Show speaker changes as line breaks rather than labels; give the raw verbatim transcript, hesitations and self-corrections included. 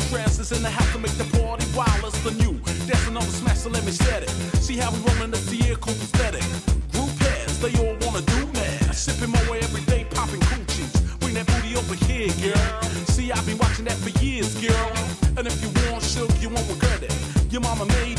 Transits in the house to make the party wild. It's the new. Dancing on the smash, so let me set it. See how we rollin' up the air, cool aesthetic. Group heads, they all wanna do that. Sipping more every day, popping coochies. Bring that booty over here, girl. See, I've been watching that for years, girl. And if you want silk, you won't regret it. Your mama made